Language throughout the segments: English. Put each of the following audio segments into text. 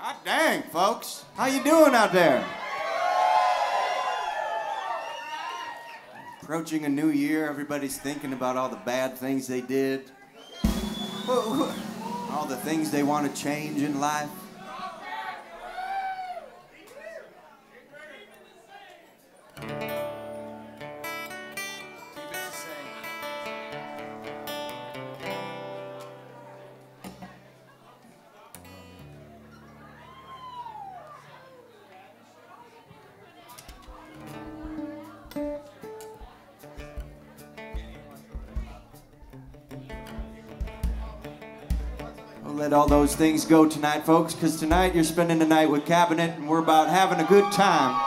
Hot dang, folks. How you doing out there? Approaching a new year, everybody's thinking about all the bad things they did. All the things they want to change in life. Let all those things go tonight, folks, because tonight you're spending the night with Cabinet, and we're about having a good time.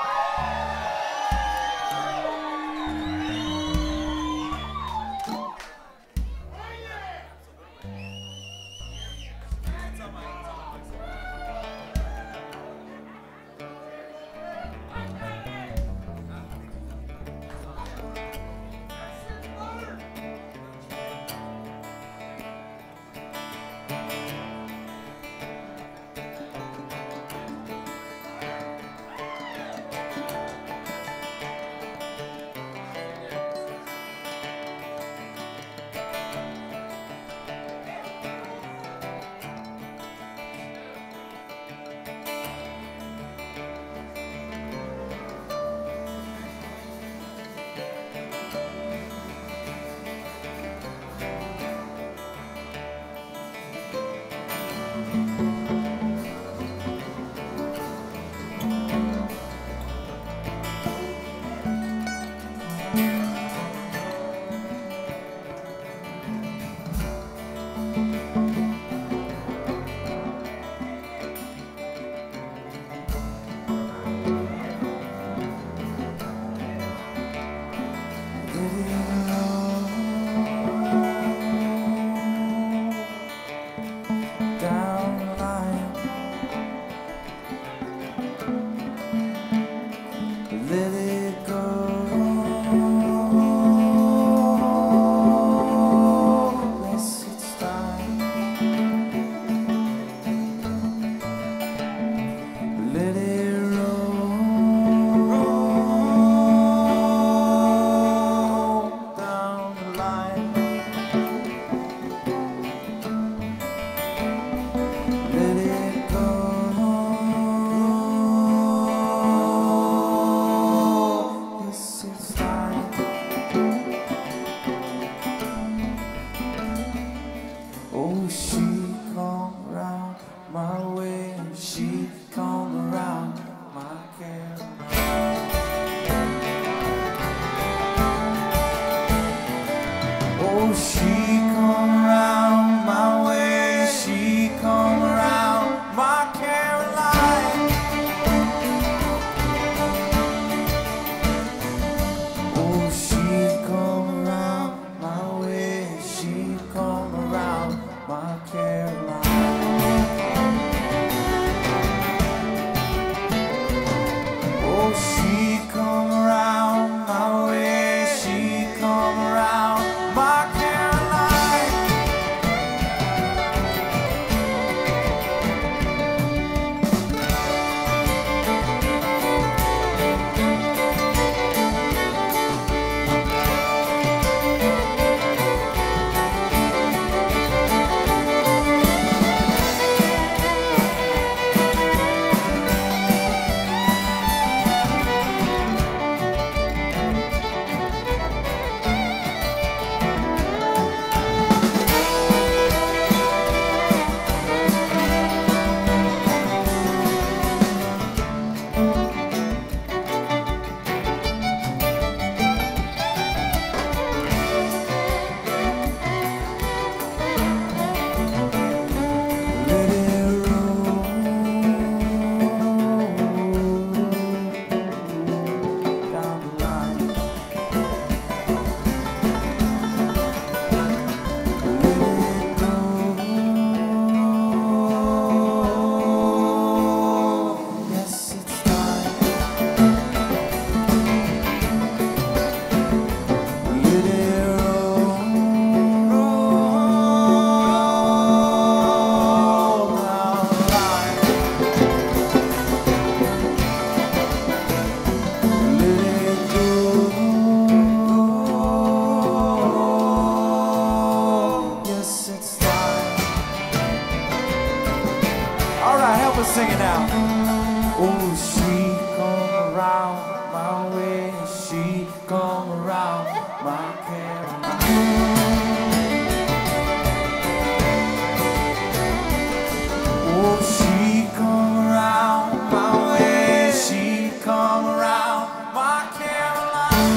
us sing it now. Oh, she come around my way, she come around my Caroline. Oh, she come around my way, she come around my Caroline.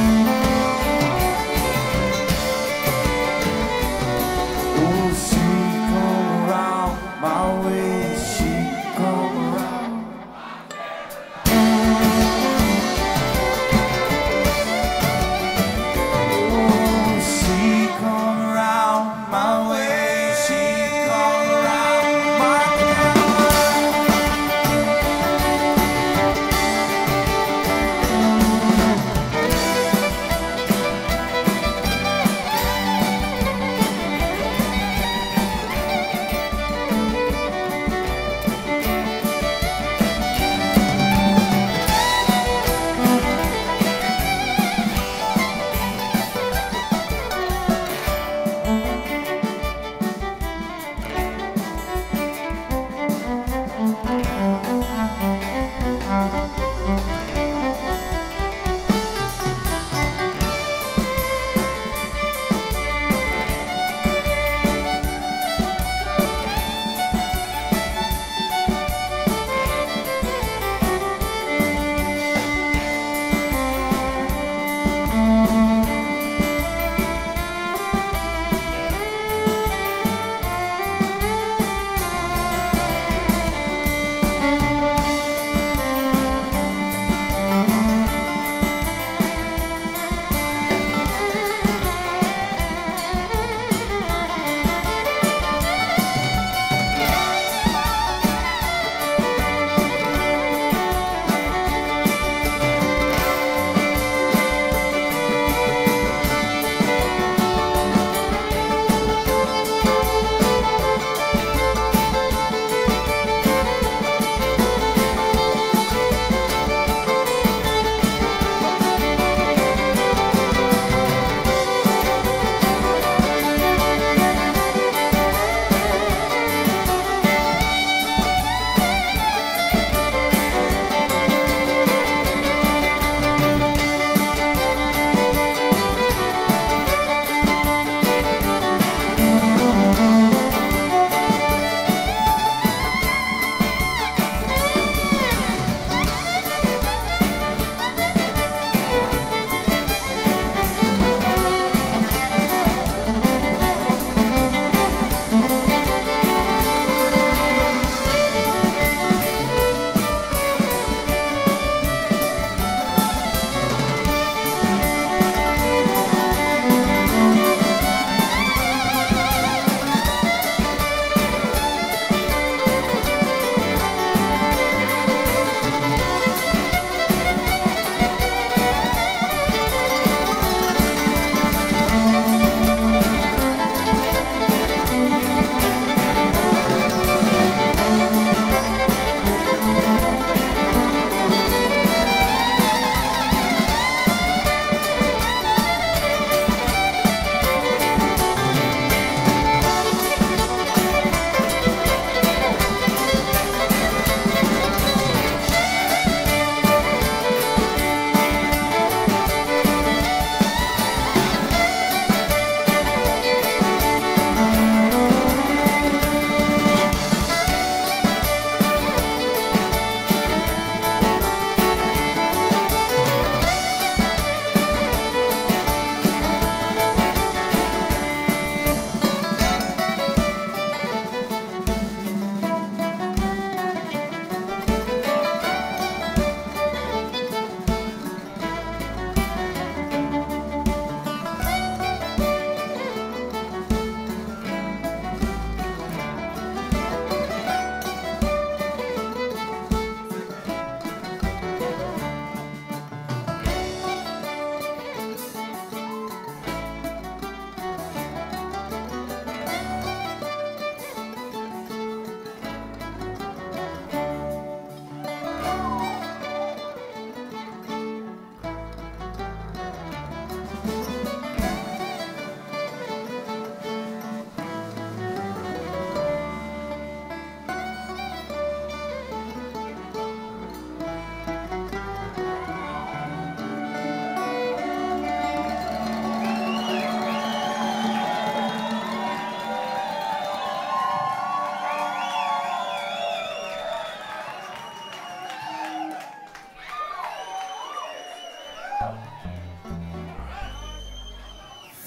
Oh, she come around my way, she come around.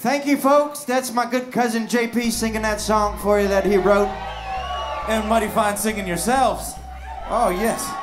Thank you, folks. That's my good cousin JP singing that song for you that he wrote. And mighty fine singing yourselves. Oh, yes.